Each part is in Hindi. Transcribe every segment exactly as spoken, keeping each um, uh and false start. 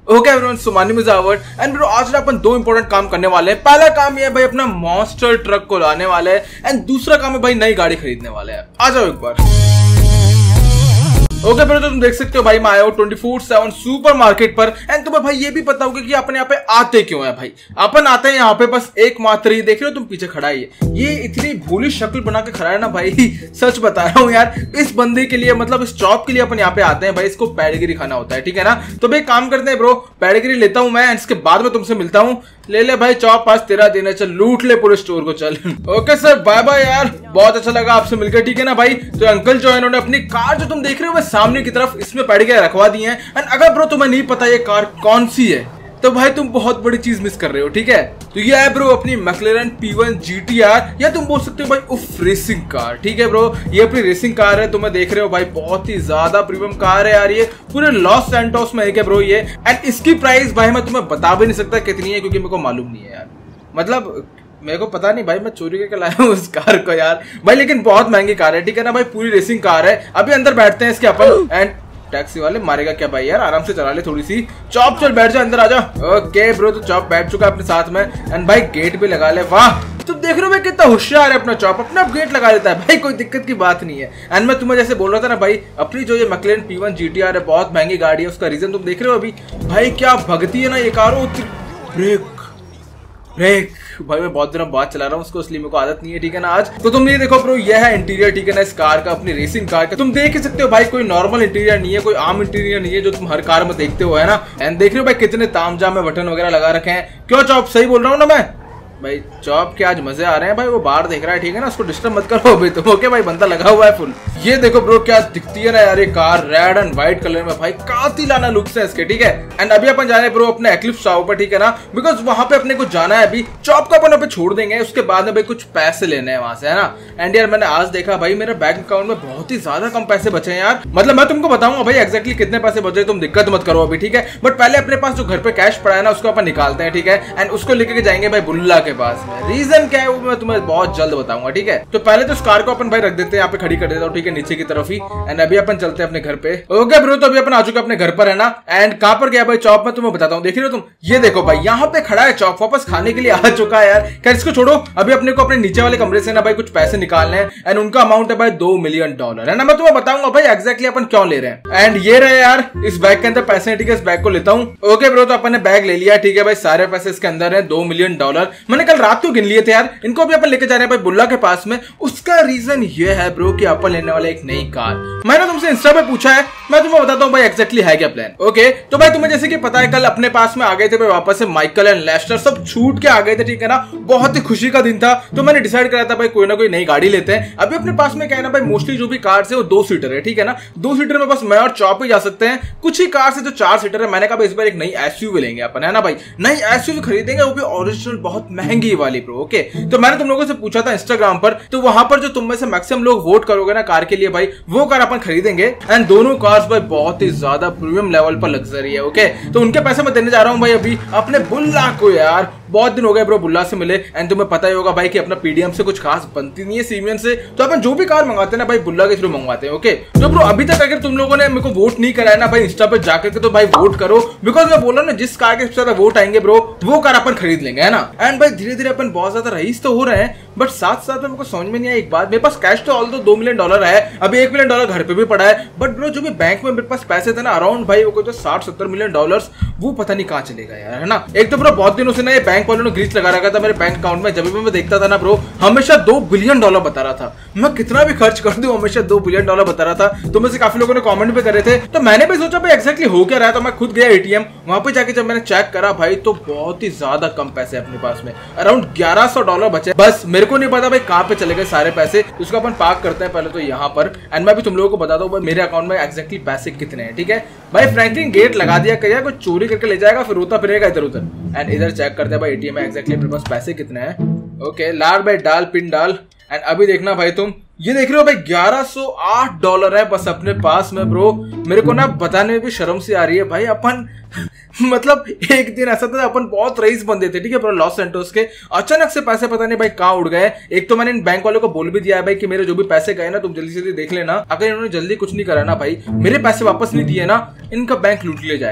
Okay everyone, so my name is Aavad and bro आज अपन दो इंपॉर्टेंट काम करने वाले हैं। पहला काम ये है भाई अपना मॉन्स्टर ट्रक को लाने वाले हैं एंड दूसरा काम है भाई नई गाड़ी खरीदने वाले हैं। आ जाओ एक बार। ओके ब्रो, तो तुम देख सकते हो भाई मैं आया हूँ twenty four seven supermarket पर एंड तुम्हें भाई ये भी पता होगा कि अपन यहाँ पे आते क्यों है। भाई अपन आते हैं यहाँ पे बस एक मात्र ही, देख रहे हो तुम पीछे खड़ा है ये इतनी भोली शक्ल बना के खड़ा है ना भाई, सच बता रहा हूँ यार। इस बंदे के लिए मतलब इस जॉब के लिए अपन यहाँ पे आते हैं भाई, इसको पेडिग्री खाना होता है, ठीक है ना। तो भाई काम करते हैं ब्रो, पेडिग्री लेता हूँ मैं, इसके बाद में तुमसे मिलता हूँ। ले ले भाई चॉप, पास तेरा दिन है, चल लूट ले पूरे स्टोर को, चल। ओके सर, बाय बाय यार, बहुत अच्छा लगा आपसे मिलकर, ठीक है ना भाई। तो अंकल जो है इन्होंने अपनी कार जो तुम देख रहे हो सामने की तरफ इसमें पेडिग्री रखवा दी है एंड अगर ब्रो तुम्हें नहीं पता ये कार कौन सी है तो भाई तुम बहुत बड़ी चीज मिस कर रहे हो, ठीक है। तो ये है ब्रो अपनी McLaren P one G T R, या तुम बोल सकते हो भाई उफ रेसिंग कार, ठीक है ब्रो। ये अपनी रेसिंग कार है, तुम्हें देख रहे हो भाई बहुत ही ज्यादा प्रीमियम कार है यार, ये पूरे लॉस सैंटोस में है ब्रो ये। एंड इसकी प्राइस भाई मैं तुम्हें बता भी नहीं सकता कितनी है क्योंकि मेरे को मालूम नहीं है यार, मतलब मेरे को पता नहीं भाई, मैं चोरी करके लाया हूँ उस कार को यार भाई, लेकिन बहुत महंगी कार है, ठीक है ना भाई। पूरी रेसिंग कार है। अभी अंदर बैठते हैं इसके अपन एंड टैक्सी वाले मारेगा क्या भाई यार, आराम से चला ले थोड़ी सी। चॉप चल बैठ जा, अंदर आ जा। ओके ब्रो, तो चॉप बैठ चुका है अपने साथ में एंड भाई गेट भी लगा ले। वाह, तुम देख रहे हो भाई कितना होशियार है अपना चॉप, अपना गेट लगा लेता है भाई, कोई दिक्कत की बात नहीं है। एंड मैं तुम्हें जैसे बोल रहा था ना भाई, अपनी जो ये McLaren P one G T R है बहुत महंगी गाड़ी है, उसका रीजन तुम देख रहे हो अभी भाई, क्या भगती है ना ये कार। ब्रेक ब्रेक भाई मैं बहुत दिनों बाद चला रहा हूँ उसको, इसलिए मेरे को आदत नहीं है, ठीक है ना आज। तो तुम ये देखो ब्रो, ये है इंटीरियर, ठीक है ना, इस कार का, अपनी रेसिंग कार का। तुम देख ही सकते हो भाई कोई नॉर्मल इंटीरियर नहीं है, कोई आम इंटीरियर नहीं है जो तुम हर कार में देखते हो, है ना। एंड देख रहे हो भाई कितने तामझाम में बटन वगैरह लगा रखे हैं। क्यों चॉप, सही बोल रहा हूँ ना मैं भाई? चॉप के आज मजे आ रहे हैं भाई, वो बाहर देख रहा है, ठीक है ना, उसको डिस्टर्ब मत करो अभी तो। ओके भाई, बंदा लगा हुआ है फुल। ये देखो ब्रो क्या दिखती है ना यार ये कार, रेड एंड व्हाइट कलर में भाई, काफी लाना लुक्स है इसके, ठीक है। एंड अभी अपन जा रहे हैं ब्रो अपने एक्लिप्स टावर पर, ठीक है ना, बिकॉज वहां पे अपने को जाना है। अभी चॉप को अपन पे छोड़ देंगे, उसके बाद में भाई कुछ पैसे लेने हैं वहां से, है ना। एंड यार मैंने आज देखा भाई मेरे बैंक अकाउंट में बहुत ही ज्यादा कम पैसे बचे हैं यार, मतलब मैं तुमको बताऊंगा भाई एक्जैक्टली कितने पैसे बचे, तुम दिक्कत मत करो अभी, ठीक है। बट पहले अपने पास जो घर पे कैश पड़ा है ना उसको अपन निकालते हैं, ठीक है। एंड उसको लेके जाएंगे भाई बुल्ला के पास में। रीजन क्या है वो मैं तुम्हें बहुत जल्द बताऊंगा, ठीक है। तो पहले तो इस कार को अपन भाई रख देते हैं यहाँ पे, खड़ी कर देता हूँ, ठीक है, नीचे की तरफ ही। एंड अभी अपन चलते हैं अपने घर पे। ओके ब्रो, तो अभी अपन आ चुके अपने घर पर, है ना। एंड कहां पर गया भाई चॉप, मैं तुम्हें बताता हूँ, देख रहे हो तुम, ये देखो भाई यहाँ पे खड़ा है चॉप, वापस खाने के लिए आ चुका है यार। खैर इसको छोड़ो, अभी अपने को अपने नीचे वाले कमरे से ना भाई कुछ पैसे निकालने हैं एंड उनका अमाउंट है भाई दो मिलियन डॉलर, है ना। मैं तुम्हें बताऊंगा भाई एक्जैक्टली अपन क्यों ले रहे हैं। एंड ये रहे यार इस बैग के अंदर पैसे, ठीक है, इस बैग को लेता हूँ। ओके ब्रो, तो अपन ने बैग ले लिया, ठीक है भाई, सारे पैसे इसके अंदर है, दो मिलियन डॉलर। मैंने कल रात को गिन लिए थे यार, इनको भी अपन लेके जा रहे हैं भाई बुल्ला के पास में। उसका रीजन ये है ब्रो कि अपन लेने वाले एक नई कार। मैंने तुमसे इंस्टा पे पूछा है, मैं तुम्हें बताता हूँ भाई एक्जैक्टली है क्या प्लान। ओके तो भाई तुम्हें जैसे कि पता है कल अपने पास में आ गए थे भाई वापस से माइकल एंड लेस्टर, सब छूट के आ गए थे, ठीक है ना। बहुत ही खुशी का दिन था, तो मैंने डिसाइड करा था भाई कोई ना कोई नई गाड़ी लेते हैं। अभी अपने पास में क्या है ना भाई, मोस्टली जो भी कार्स है वो दो सीटर है, ठीक है ना। दो सीटर में बस मैं और चॉप ही जा सकते हैं। कुछ ही कार्स है जो चार सीटर है। मैंने कहा इस बार एक नई एसयूवी लेंगे अपन, है ना भाई, नई एसयूवी खरीदेंगे, वो भी ओरिजिनल बहुत महंगी वाली ब्रो। ओके तो मैंने तुम लोगों से पूछा था इंस्टाग्राम पर, तो वहां पर जो तुम में से मैक्सिमम लोग वोट करोगे ना कार के लिए भाई, वो कार अपन खरीदेंगे। एंड दोनों कार्स भाई बहुत ही ज्यादा प्रीमियम लेवल पर लग्जरी है। ओके तो उनके पैसे मैं देने जा रहा हूं भाई अभी अपने बुल्ला को यार। बहुत दिन हो गए ब्रो बुल्ला से मिले एंड तुम्हें पता ही होगा भाई कि अपना पीडीएम से कुछ खास बनती नहीं है, सीमियन से, तो अपन जो भी कार मंगाते हैं ना भाई बुल्ला के थ्रू मंगवाते हैं। ओके तो ब्रो अभी तक अगर तुम लोगों ने मेरे को वोट नहीं कराया ना भाई इंस्टा पर जाकर के, तो भाई वोट करो, बिकॉज मैं बोल रहा हूँ ना जिस कार के सबसे ज्यादा वोट आएंगे ब्रो वो कार अपन खरीद लेंगे, है ना। एंड भाई धीरे धीरे अपन बहुत ज्यादा रईस तो हो रहे हैं, बट साथ साथ में मेरे को समझ में नहीं आया एक बात, मेरे पास कैश तो ऑल दो दो मिलियन डॉलर है, अभी एक मिलियन डॉलर घर पे भी पड़ा है, बट ब्रो जो भी बैंक में मेरे पास पैसे थे ना अराउंड भाई वो जो साठ सत्तर मिलियन डॉलर्स, वो पता नहीं कहाँ चलेगा यार, है ना। एक तो ब्रो बहुत दिनों से ना ये बैंक वालों ने ग्रीस लगा रखा था मेरे बैंक अकाउंट में, जब भी मैं देखता था ना ब्रो हमेशा दो बिलियन डॉलर बता रहा था। मैं कितना भी खर्च कर दूं हमेशा दो बिलियन डॉलर बता रहा था। तो में से काफी लोगों ने कमेंट भी करे थे, तो मैंने भी सोचा भाई एक्जैक्टली हो क्या रहा है। तो मैं खुद गया एटीएम, वहां पे जाके जब मैंने चेक करा भाई तो बहुत ही ज्यादा कम पैसे अपने पास में, अराउंड ग्यारह सौ डॉलर बचे। बस मेरे को नहीं पता भाई कहाँ पे चले गए सारे पैसे, उसको अपन पार्क करते हैं पहले तो यहाँ पर। एंड मैं भी तुम लोगों को बता दूं भाई मेरे अकाउंट में एक्जैक्टली पैसे कितने हैं, ठीक है भाई। फ्रैंकलिन गेट लगा दिया, कहीं कोई चोरी करके ले जाएगा फिर रोता फिरेगा इधर उधर। एंड इधर चेक करते हैं भाई एटीएम में एक्जैक्टली मेरे पास पैसे कितने हैं। ओके लाल भाई डाल पिन डाल। एंड अभी देखना भाई तुम ये देख रहे हो भाई ग्यारह सौ आठ डॉलर है बस अपने पास में ब्रो। मेरे को ना बताने में भी शर्म सी आ रही है भाई, अपन मतलब एक दिन ऐसा था अपन बहुत रईस बंदे थे, ठीक है, पूरा लॉस सेंटोस के। अचानक से पैसे पता नहीं भाई कहाँ उड़ गए। एक तो मैंने इन बैंक वालों को बोल भी दिया है भाई कि मेरे जो भी पैसे गए ना तुम जल्दी से देख लेना, अगर इन्होंने जल्दी कुछ नहीं करा ना भाई, मेरे पैसे वापस नहीं दिए ना, इनका बैंक लूट लिया जाएगा।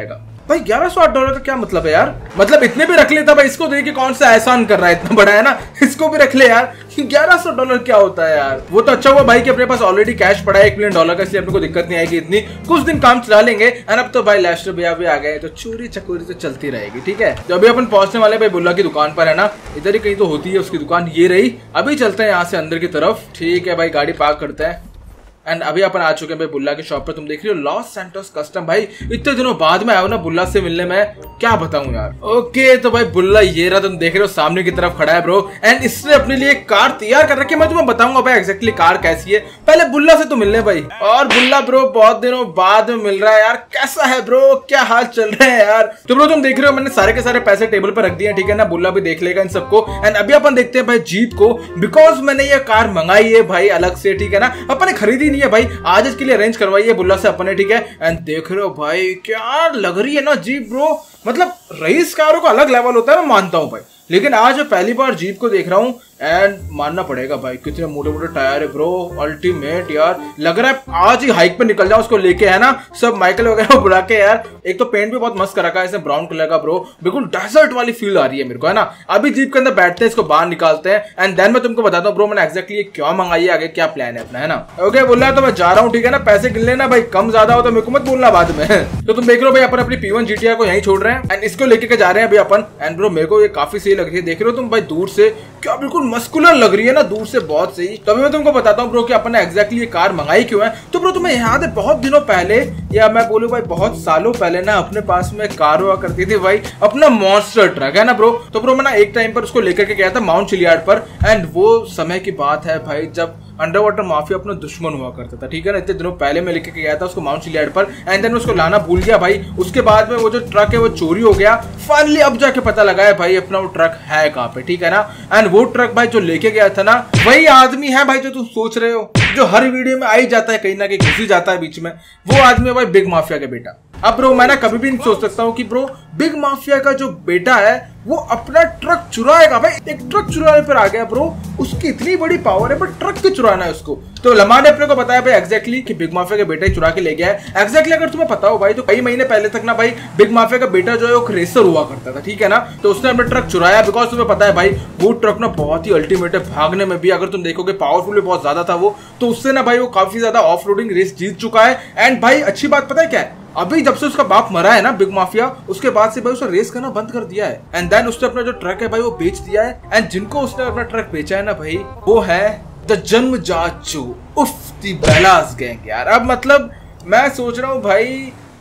भाई ग्यारह सौ आठ डॉलर का क्या मतलब है यार? मतलब इतने भी रख लेता भाई, इसको देखिए कौन सा एहसान कर रहा है, इतना बड़ा है ना, इसको भी रख ले यार। ग्यारह सौ डॉलर क्या होता है यार? वो तो अच्छा हुआ भाई कि अपने पास ऑलरेडी कैश पड़ा है एक मिलियन डॉलर का, इसलिए अपने को दिक्कत नहीं आएगी इतनी, कुछ दिन काम चला लेंगे। एंड अब तो भाई लेस्टर भैया भी आ गए, तो चोरी चकोरी तो चलती रहेगी, ठीक है। तो अभी अपन पहुंचने वाले भाई बुल्ला की दुकान पर, है ना, इधर ही कहीं तो होती है उसकी दुकान, ये रही। अभी चलते हैं यहाँ से अंदर की तरफ, ठीक है भाई, गाड़ी पार्क करते हैं। एंड अभी अपन आ चुके हैं भाई बुल्ला के शॉप पर। तुम देख रहे हो लॉस सैंटोस कस्टम, भाई इतने दिनों बाद में आया ना बुल्ला से मिलने में, क्या बताऊं यार। ओके तो भाई बुल्ला ये रहा, तुम देख रहे हो सामने की तरफ खड़ा है ब्रो। एंड इसने अपने लिए एक कार तैयार कर रखी है, मैं तुम्हें बताऊंगा भाई एक्जैक्टली कार कैसी है। पहले बुल्ला से तो मिलने भाई। और बुल्ला ब्रो बहुत दिनों बाद में मिल रहा है यार, कैसा है ब्रो, क्या हाल चल रहे हैं यार। तो ब्रो तुम देख रहे हो मैंने सारे के सारे पैसे टेबल पर रख दिए, ठीक है ना, बुल्ला भी देख लेगा इन सबको। एंड अभी अपन देखते हैं भाई जीप को, बिकॉज मैंने ये कार मंगाई है भाई अलग से, ठीक है ना, अपन खरीदी नहीं है भाई, आज इसके लिए अरेंज करवाई है बुल्ला से अपने, ठीक है। एंड देख रहे हो भाई क्या लग रही है ना जीप ब्रो, मतलब रईस कारों का अलग लेवल होता है, मैं मानता हूं भाई, लेकिन आज मैं पहली बार जीप को देख रहा हूं। एंड मानना पड़ेगा भाई कितने मोटे मोटे टायर है ब्रो, अल्टीमेट यार। लग रहा है आज ही हाइक पे निकल जाओ उसको लेके, है ना, सब माइकल वगैरह बुला के यार। एक तो पेंट भी बहुत मस्त कर रखा है इसने, ब्राउन कलर का ब्रो, बिल्कुल डेजर्ट वाली फील आ रही है मेरे को, है ना। अभी जीप के अंदर बैठते हैं, इसको बाहर निकालते हैं एंड देन मैं तुमको बताता हूँ ब्रो मैंने एक्जैक्टली क्या मंगाई है, आगे क्या प्लान है अपना, है ना। ओके बोल रहा है तो मैं जा रहा हूँ, ठीक है ना, पैसे गिन लेना भाई, कम ज्यादा हो तो मेरे को मत बोलना बाद में। तो तुम देख रहे हो भाई अपन अपनी पी वन जीटीआर को यहीं छोड़ रहे हैं एंड इसको लेके जा रहे हैं अभी अपन। एंड ब्रो मेरे को ये काफी सही लग रही है, देख रहे हो तुम भाई दूर से, क्या बिल्कुल मस्कुलर लग रही है ना दूर से, बहुत सही। तो अभी मैं तुमको बताता हूँ ब्रो कि अपन ने एक्जैक्टली ये कार मंगाई क्यों है। तो ब्रो तुम्हें याद है बहुत दिनों पहले, या मैं बोलूँ भाई बहुत सालों पहले ना, अपने पास में कार हुआ करती थी भाई, अपना मॉन्स्टर ट्रक, है ना ब्रो। तो ब्रो मैं ना एक टाइम पर उसको लेकर के गया था माउंट चिलियार्ड पर। एंड वो समय की बात है भाई जब अंडर वाटर माफिया अपना दुश्मन हुआ करता था, ठीक है ना, इतने दिनों पहले मैं लेके गया था उसको माउंट चिलियार्ड पर। एंड देन उसको लाना भूल गया भाई, उसके बाद में वो जो ट्रक है वो चोरी हो गया। फाइनली अब जाके पता लगा है भाई अपना वो ट्रक है कहाँ पे, ठीक है ना। एंड वो ट्रक भाई जो लेके गया था ना, वही आदमी है भाई जो तुम सोच रहे हो, जो हर वीडियो में आ ही जाता है, कहीं ना कहीं घुस ही जाता है बीच में, वो आदमी है भाई बिग माफिया का बेटा। अब ब्रो मैं ना कभी भी नहीं सोच सकता हूँ कि ब्रो बिग माफिया का जो बेटा है वो अपना ट्रक चुराएगा भाई। एक ट्रक चुराने पर आ गया ब्रो, उसकी इतनी बड़ी पावर है पर ट्रक क्यों चुराना है उसको। तो लम्हा ने अपने को बताया भाई एक्जैक्टली कि बिग माफिया का बेटा ही चुरा के ले गया है। एक्जैक्टली अगर तुम्हें पता हो भाई तो कई महीने पहले तक ना भाई बिग माफिया का बेटा जो है वो रेसर हुआ करता था, ठीक है ना। तो उसने अपना ट्रक चुराया, बिकॉज तुम्हें पता है भाई वो ट्रक ना बहुत ही अल्टीमेट है, भागने में भी अगर तुम देखोगे पावरफुल भी बहुत ज्यादा था वो। तो उससे ना भाई वो काफी ज्यादा ऑफ रोडिंग रेस जीत चुका है। एंड भाई अच्छी बात पता है क्या है, अभी जब से उसका बाप मरा है ना बिग माफिया, उसके बाद से भाई उसने रेस करना बंद कर दिया है। एंड देन उसने अपना जो ट्रक है भाई वो बेच दिया है। एंड जिनको उसने अपना ट्रक बेचा है ना भाई, वो है द जन्मजात चो, उफ दी बेलास गैंग यार। अब मतलब मैं सोच रहा हूँ भाई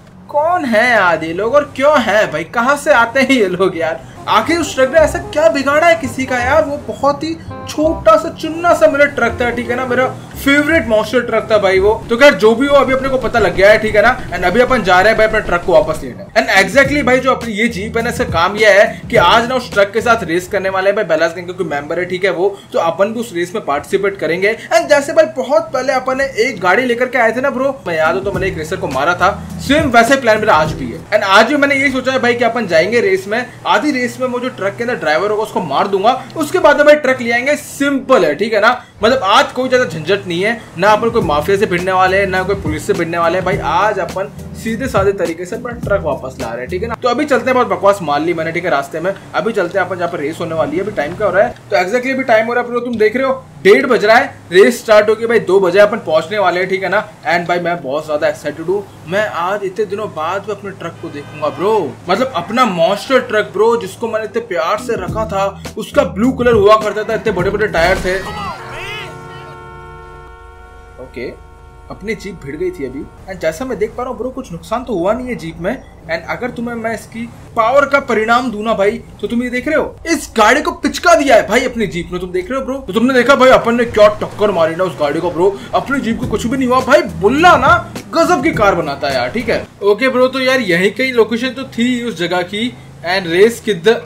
कौन है आदि लोग और क्यों है भाई, कहाँ से आते हैं ये लोग यार, आखिर उस ट्रक ने ऐसा क्या बिगाड़ा है किसी का यार। वो बहुत ही छोटा सा चुन्ना सा मेरा ट्रक था, ठीक है ना, मेरा फेवरेट मॉन्स्टर ट्रक था भाई वो। तो खैर जो भी हो अभी अपने को पता लग गया है, ठीक है ना। एंड अभी अपन जा रहे हैं भाई अपने ट्रक को वापस लेने। एंड एक्जैक्टली भाई जो अपनी ये जीप है ना, इसका काम यह है कि आज ना उस ट्रक के साथ रेस करने वाले हैं भाई, बेलास गैंग के कोई मेंबर है, ठीक है वो, तो अपन भी उस रेस में पार्टिसिपेट करेंगे। एंड जैसे भाई बहुत पहले अपन ने एक गाड़ी लेकर के आए थे ना ब्रो, मैं याद हो तो मैंने एक रेसर को मारा था, सेम वैसे प्लान मेरा आज भी है। एंड आज भी मैंने यही सोचा है भाई कि अपन जाएंगे रेस में, आधी रेस में वो जो ट्रक के अंदर ड्राइवर होगा उसको मार दूंगा, उसके बाद में भाई ट्रक ले आएंगे। सिंपल है, ठीक है ना, मतलब आज कोई ज्यादा झंझट नहीं है, ना अपन कोई माफिया से भिड़ने वाले हैं, ना कोई पुलिस से भिड़ने वाले हैं भाई। आज अपन सीधे साधे तरीके से अपना ट्रक वापस ला रहे हैं, ठीक है ना। तो अभी चलते हैं, बहुत बकवास मार ली मैंने, ठीक है, रास्ते में। अभी चलते हैं अपन जहाँ पर रेस होने वाली है। अभी टाइम क्या हो रहा है, तो एक्जैक्टली अभी टाइम हो रहा है तुम देख रहे हो डेढ़ बज रहा है, रेस स्टार्ट होगी भाई दो बजे अपन पहुंचने वाले हैं, ठीक है ना। एंड भाई मैं बहुत ज्यादा एक्साइटेड हूँ, मैं आज इतने दिनों बाद भी अपने ट्रक को देखूंगा ब्रो, मतलब अपना मॉन्स्टर ट्रक ब्रो, जिसको मैंने इतने प्यार से रखा था, उसका ब्लू कलर हुआ करता था, इतने बड़े बड़े टायर थे। Okay okay. अपनी जीप भिड़ गई थी अभी। एंड जैसा मैं देख पा रहा हूँ ब्रो कुछ नुकसान तो हुआ नहीं है जीप में। एंड अगर तुम्हें मैं इसकी पावर का परिणाम दूं ना भाई, तो तुम ये देख रहे हो इस गाड़ी को पिचका दिया है भाई अपनी जीप ने, तुम देख रहे हो ब्रो। तो तुमने देखा भाई अपन ने क्या टक्कर मारी ना उस गाड़ी को ब्रो, अपनी जीप को कुछ भी नहीं हुआ भाई। बुल्ला ना गजब की कार बनाता है यार, ठीक है। ओके ब्रो, तो यार यही कई लोकेशन तो थी उस जगह की। एंड रेस किधर,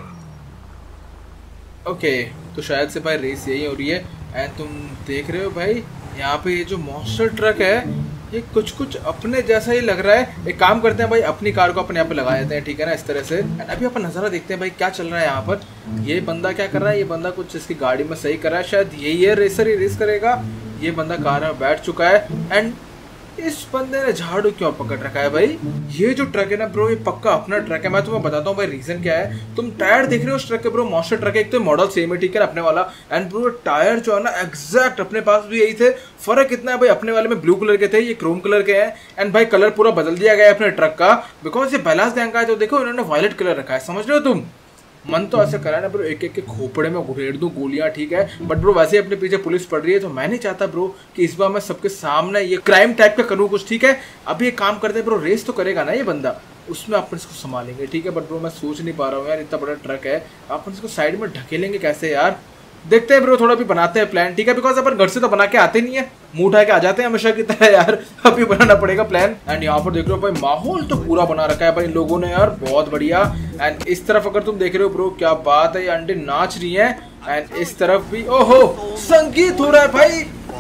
ओके तो शायद से भाई रेस यही हो रही है। एंड तुम देख रहे हो भाई यहाँ पे ये जो मॉन्स्टर ट्रक है ये कुछ कुछ अपने जैसा ही लग रहा है। एक काम करते हैं भाई, अपनी कार को अपने यहाँ पे लगा देते हैं, ठीक है ना, इस तरह से। एंड अभी अपन नजारा देखते हैं भाई क्या चल रहा है यहाँ पर। ये बंदा क्या कर रहा है, ये बंदा कुछ इसकी गाड़ी में सही कर रहा है, शायद यही है रेसर, ही रेस करेगा। ये बंदा कार में बैठ चुका है। एंड इस बंदे ने झाड़ू क्यों पकड़ रखा है भाई? ये जो ट्रक है ना ब्रो, ये पक्का अपना ट्रक है। मैं तुम्हें बताता हूँ भाई रीजन क्या है। तुम टायर देख रहे हो उस ट्रक के ब्रो, मॉन्स्टर ट्रक है, एक तो मॉडल सेम है ठीक है अपने वाला। एंड ब्रो टायर जो है ना एग्जैक्ट अपने पास भी यही थे। फर्क कितना है भाई, अपने वाले में ब्लू कलर के थे, ये क्रोम कलर के हैं। एंड भाई कलर पूरा बदल दिया गया है अपने ट्रक का, बिकॉज ये बैलास गैंग का है। तो देखो इन्होंने वायलेट कलर रखा है, समझ रहे हो तुम? मन तो ऐसा करा ना ब्रो, एक एक के खोपड़े में घुसेड़ दूं गोलियां ठीक है, बट ब्रो वैसे ही अपने पीछे पुलिस पड़ रही है, तो मैं नहीं चाहता ब्रो कि इस बार मैं सबके सामने ये क्राइम टाइप का करूं कुछ ठीक है। अभी एक काम करते हैं ब्रो, रेस तो करेगा ना ये बंदा, उसमें अपन इसको संभालेंगे ठीक है। बट ब्रो मैं सोच नहीं पा रहा हूँ यार, इतना बड़ा ट्रक है, अपन इसको साइड में ढकेलेंगे कैसे यार? देखते हैं ब्रो, थोड़ा भी बनाते हैं प्लान ठीक है, बिकॉज अपन घर से तो बना के आते नहीं है, मुंह उठा के आ जाते हैं हमेशा की तरह यार। अभी बनाना पड़ेगा प्लान। एंड यहाँ पर देख रहे हो भाई माहौल तो पूरा बना रखा है भाई लोगों ने यार, बहुत बढ़िया। एंड इस तरफ अगर तुम देख रहे हो ब्रो, क्या बात है, ये अंडे नाच रही है। एंड इस तरफ भी ओहो संगीत हो रहा है भाई,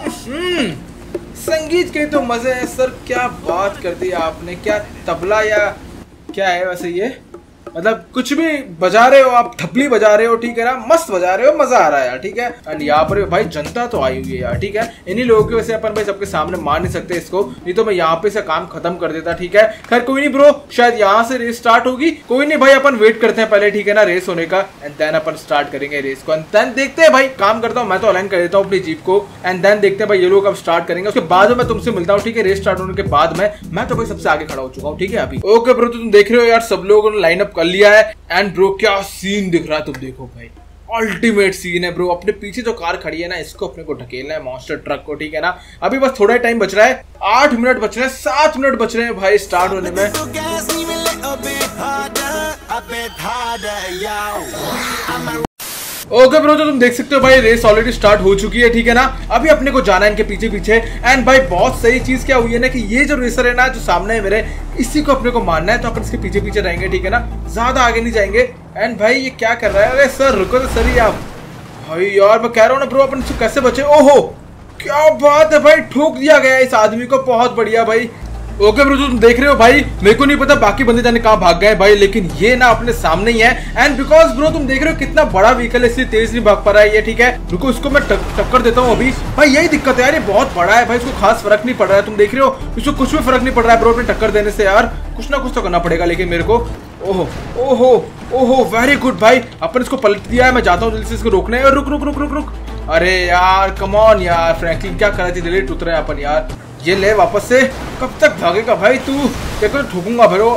संगीत के तो मजे हैं सर। क्या बात कर दी आपने, क्या तबला या क्या है वैसे ये, मतलब कुछ भी बजा रहे हो आप, थपली बजा रहे हो ठीक है ना, मस्त बजा रहे हो, मजा आ रहा है यार ठीक है। एंड यहाँ पर भाई जनता तो आई हुई है यार ठीक है, इन्हीं लोगों की वजह से अपन भाई सबके सामने मार नहीं सकते इसको, नहीं तो मैं यहाँ पे से काम खत्म कर देता ठीक है। खैर कोई नहीं ब्रो, शायद यहाँ से रेस स्टार्ट होगी, कोई नहीं भाई अपन वेट करते हैं पहले ठीक है ना रेस होने का, एंड देन अपन स्टार्ट करेंगे रेस को। एंड देन देखते हैं भाई, काम करता हूँ मैं तो अलाइन कर देता हूँ अपनी जीप को, एंड देन देखते हैं भाई ये लोग अब स्टार्ट करेंगे, उसके बाद मैं तुमसे मिलता हूँ ठीक है। रेस स्टार्ट होने के बाद में मैं तो भाई सबसे आगे खड़ा हो चुका हूँ ठीक है अभी। ओके ब्रो, तो तुम देख रहे हो यार सब लोगों ने लाइन अप कर लिया है। एंड ब्रो क्या सीन दिख रहा है, तुम देखो भाई अल्टीमेट सीन है ब्रो। अपने पीछे जो कार खड़ी है ना, इसको अपने को ढकेलना है मॉन्स्टर ट्रक को ठीक है ना। अभी बस थोड़ा टाइम बच रहा है, आठ मिनट बच रहे हैं, सात मिनट बच रहे हैं भाई स्टार्ट होने में। ओके ब्रो, तो तुम देख सकते हो भाई रेस ऑलरेडी स्टार्ट हो चुकी है ठीक है ना। अभी अपने को जाना है इनके पीछे पीछे। एंड भाई बहुत सही चीज क्या हुई है ना कि ये जो रेसर है ना जो सामने है मेरे, इसी को अपने को मारना है, तो अपन इसके पीछे पीछे रहेंगे ठीक है ना, ज्यादा आगे नहीं जाएंगे। एंड भाई ये क्या कर रहा है, अरे सर रुको तो सर ही आप भाई यार, मैं कह रहा हूँ ना ब्रो अपन इसको कैसे बचे। ओहो क्या बात है भाई, ठोक दिया गया इस आदमी को, बहुत बढ़िया भाई। ओके ब्रो, तुम देख रहे हो भाई, मेरे को नहीं पता बाकी बंदे जाने कहाँ भाग गए भाई, लेकिन ये ना अपने सामने ही है। एंड बिकॉज ब्रो तुम देख रहे हो कितना बड़ा व्हीकल है, इसलिए तेज नहीं भाग पा रहा है ये ठीक है। रुको इसको मैं टक्कर देता हूँ अभी भाई, यही दिक्कत है यार, ये बहुत बड़ा है भाई, इसको खास फर्क नहीं पड़ रहा है, तुम देख रहे हो इसको कुछ भी फर्क नहीं पड़ रहा है ब्रो अपने टक्कर देने से यार। कुछ ना कुछ तो करना पड़ेगा लेकिन मेरे को। ओहो ओहो ओहो वेरी गुड भाई, अपन इसको पलट दिया है, मैं जाता हूँ जल्दी से इसको रोकने। और रुक रुक रुक रुक रुक अरे यार कम ऑन यार फ्रैंकलिन, क्या कर रही थी, डिलीट उतरे अपन यार। ये ले वापस से, कब तक भागेगा भाई तू, देखो ठोकूंगा फिर।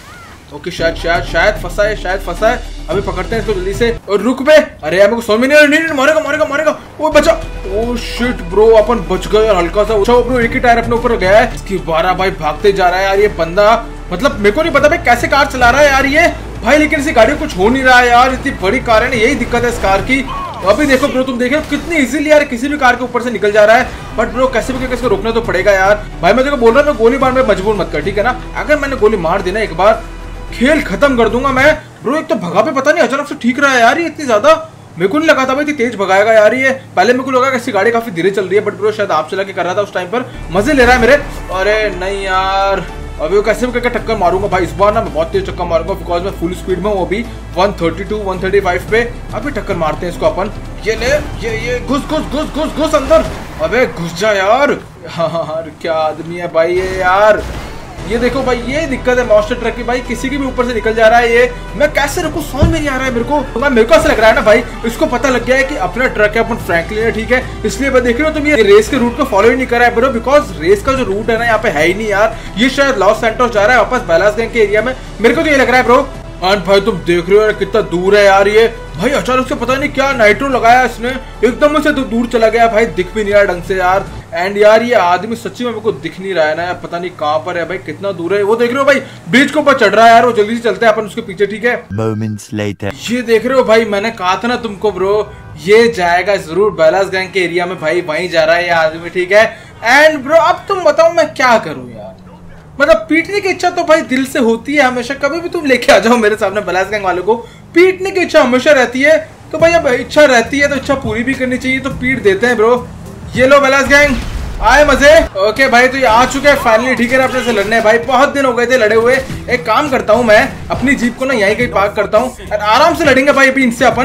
ओके शायद शायद शायद फंसा है, शायद फंसा है, अभी पकड़ते हैं इसको जल्दी से। और रुक बे, अरे यार मेरे को समझ में नहीं, नहीं, नहीं मारेगा मारेगा मारेगा, वो बचा। ओ शिट ब्रो अपन बच गए यार, हल्का सा अच्छा ब्रो, एक ही टायर अपने ऊपर गया है। इसकी बारह भाई भागते जा रहा है यार ये बंदा, मतलब मेरे को नहीं पता भाई कैसे कार चला रहा है यार ये भाई, लेकिन इसी गाड़ी को कुछ हो नहीं रहा है यार, इतनी बड़ी कार है ना, यही दिक्कत है इस कार की। अभी देखो ब्रो तुम देखो कितनी इजीली यार किसी भी कार के ऊपर से निकल जा रहा है, बट ब्रो कैसे भी इसको रोकना तो पड़ेगा यार। भाई मैं देखो बोल रहा हूँ गोली मारने में मजबूर मत कर ठीक है ना, अगर मैंने गोली मार दी ना एक बार, खेल खत्म कर दूंगा मैं ब्रो। एक तो भगा पे पता नहीं अचानक से ठीक रहा है यार ये, इतनी ज्यादा मेरे को नहीं लगा था भाई इतनी तेज भगाएगा यार ये। पहले मेरे को लगा कि इसकी गाड़ी काफी धीरे चल रही है, बट ब्रो शायद आप चला के कर रहा था उस टाइम पर, मजे ले रहा है मेरे। अरे नहीं यार, अभी वो कैसे भी करके टक्कर मारूंगा भाई इस बार ना, मैं बहुत तेज टक्कर मारूंगा बिकॉज मैं फुल स्पीड में हूँ अभी one thirty two one thirty five पे। अभी टक्कर मारते हैं इसको अपन, ये ले ये ये घुस घुस घुस घुस घुस अंदर, अबे घुस जा यार। यार क्या आदमी है भाई ये यार, ये देखो भाई ये दिक्कत है मॉन्स्टर ट्रक की भाई, किसी की भी ऊपर से निकल जा रहा है ये, मैं कैसे रुकूं समझ में नहीं आ रहा है मेरे को। तो मैं मेरे को ऐसा लग रहा है ना भाई, इसको पता लग गया है कि अपना ट्रक है, अपन फ्रैंकलिन है ठीक है, इसलिए मैं देख रहे हो तुम ये रेस के रूट को फॉलो ही नहीं कर रहा है ब्रो, बिकॉज रेस का जो रूट है ना यहाँ पे है ही नहीं यार, ये शायद लॉस सैंटोस जा रहा है वापस बैलास गैंग के एरिया में, मेरे को तो ये लग रहा है ब्रो। एंड भाई तुम देख रहे हो यार कितना दूर है यार ये भाई, अचानक से पता नहीं क्या नाइट्रो लगाया इसने, एकदम से तो दूर चला गया भाई, दिख भी नहीं रहा ढंग से यार। एंड यार ये आदमी सच्ची में मेरे को दिख नहीं रहा है ना यार, पता नहीं कहाँ पर है भाई, कितना दूर है। वो देख रहे हो भाई ब्रिज के ऊपर चढ़ रहा है यार, वो जल्दी से चलते हैं अपन उसके पीछे ठीक है। Moments later. ये देख रहे हो भाई, मैंने कहा था ना तुमको ब्रो, ये जाएगा जरूर बैलास गैंग के एरिया में भाई, वहीं जा रहा है ये आदमी ठीक है। एंड ब्रो अब तुम बताओ मैं क्या करूँ यार, मतलब पीटने की इच्छा तो भाई दिल से होती है हमेशा, कभी भी तुम लेके आ जाओ मेरे सामने बैलास गैंग वालों को, पीटने की इच्छा हमेशा रहती है, तो भाई अब इच्छा रहती है तो इच्छा पूरी भी करनी चाहिए, तो पीट देते हैं ब्रो। ये लो बैलास गैंग आए मजे। ओके भाई तो ये आ चुके हैं फाइनली ठीक है, अपने से लड़ने भाई, बहुत दिन हो गए थे लड़े हुए। एक काम करता हूँ मैं अपनी जीप को ना यहीं कहीं पार्क करता हूँ और आराम से लड़ेंगे भाई अभी इनसे अपन,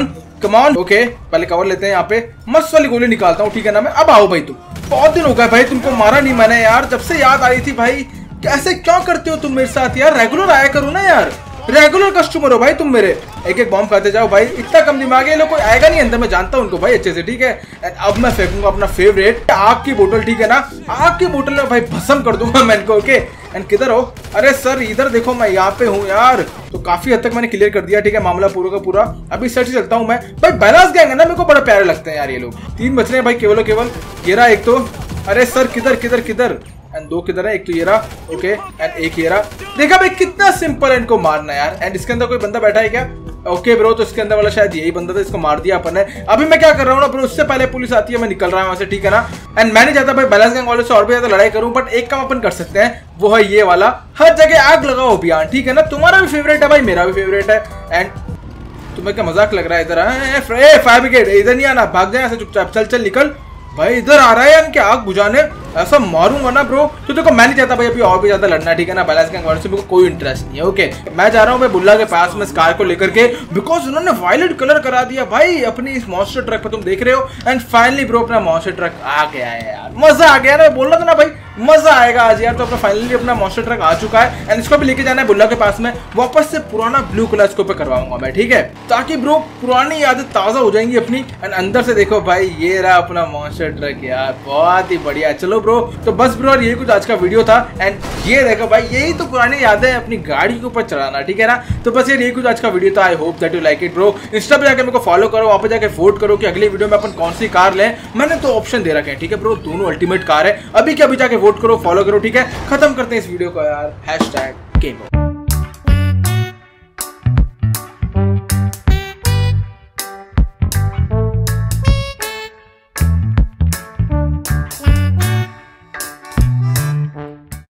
कम ऑन। ओके पहले कवर लेते हैं, यहाँ पे मस्त वाली गोली निकालता हूँ, ठीक है ना मैं। अब आओ भाई, तुम बहुत दिन हो गए भाई तुमको मारा नहीं मैंने यार, जब से याद आई थी भाई। कैसे क्या करते हो तुम मेरे साथ यार, रेगुलर आया करो ना यार, रेगुलर कस्टमर हो भाई तुम मेरे। एक एक बॉम्ब खाते जाओ भाई, इतना कम दिमाग है, लोग कोई आएगा नहीं अंदर, मैं जानता हूँ उनको भाई अच्छे से, ठीक है। अब मैं फेंकूंगा अपना फेवरेट आग की बोतल, ठीक है ना। आग की बोतल में भाई भस्म कर दूंगा मैं इनको। ओके एंड किधर हो? अरे सर इधर देखो, मैं यहाँ पे हूँ यार। तो काफी हद तक मैंने क्लियर कर दिया, ठीक है, मामला पूरा का पूरा। अभी सर से चलता हूँ मैं भाई। बैलास गैंग है ना, मेरे को बड़े प्यारे लगते हैं यार ये लोग। तीन बच रहे हैं भाई केवल केवल, ये रहा एक तो। अरे सर किधर किधर किधर, एंड दो किधर है, एक तो ये रहा, ओके एंड एक ये रहा। देखा भाई कितना सिंपल है इनको मारना यार। एंड इसके अंदर कोई बंदा बैठा है क्या? ओके ब्रो, तो इसके अंदर वाला शायद यही बंदा था, इसको मार दिया अपन ने। अभी मैं क्या कर रहा हूँ ना ब्रो, उससे पहले पुलिस आती है, मैं निकल रहा हूँ वहां से, ठीक है ना। एंड मैंने चाहता भाई बैलेंस गैंग वालों से और भी ज्यादा लड़ाई करूँ, बट एक काम अपन कर सकते हैं, वो है ये वाला हर जगह आग लगाओ अभियान, ठीक है ना। तुम्हारा भी फेवरेट है भाई, मेरा भी फेवरेट है। एंड तुम्हें क्या मजाक लग रहा है? इधर फायर ब्रिगेड, इधर नहीं आना, भाग जाए ऐसे चुपचाप, चल चल निकल भाई। इधर आ रहा है यार, क्या आग बुझाने, ऐसा मारूंगा ना ब्रो। तो देखो मैं नहीं चाहता भाई अभी और भी ज्यादा लड़ना, ठीक है ना। बैलेंस गैंग वालों से मेरे को कोई इंटरेस्ट नहीं है। ओके मैं जा रहा हूँ भाई बुल्ला के पास में, इस कार को लेकर के, बिकॉज उन्होंने वायलेट कलर करा दिया भाई अपनी इस मॉन्स्टर ट्रक पर, तुम देख रहे हो। एंड फाइनली ब्रो अपना मॉन्स्टर ट्रक आ गया है यार, मजा आ गया ना, बोल रहा था ना भाई मजा आएगा आज यार। तो अपना फाइनली अपना मॉन्स्टर ट्रक आ चुका है, एंड इसको भी लेके जाना है बुल्ला के पास में, वापस से पुराना ब्लू कलर इसको पे करवाऊंगा मैं, ठीक है, ताकि ब्रो पुरानी यादें ताजा हो जाएंगी अपनी। एंड अंदर से देखो भाई, ये रहा अपना मॉन्स्टर ट्रक यार, बहुत ही बढ़िया। चलो ब्रो, तो बस ब्रो ये कुछ आज का वीडियो था। एंड ये देखो भाई, यही तो पुरानी यादें हैं अपनी गाड़ी के ऊपर चलाना, ठीक है ना। तो बस यार ये कुछ आज का वीडियो था। I hope that you like it bro. Insta पे जाकर मेरे को फॉलो करो, वहां पे जाकर वोट करो कि अगली वीडियो में अपन कौन सी कार लें। मैंने तो ऑप्शन दे रखे हैं, ठीक है ब्रो, दोनों अल्टीमेट कार है। अभी क्या अभी जाके वोट करो, फॉलो करो, ठीक है। खत्म करते हैं इस वीडियो को यार, हैशटैग गेम।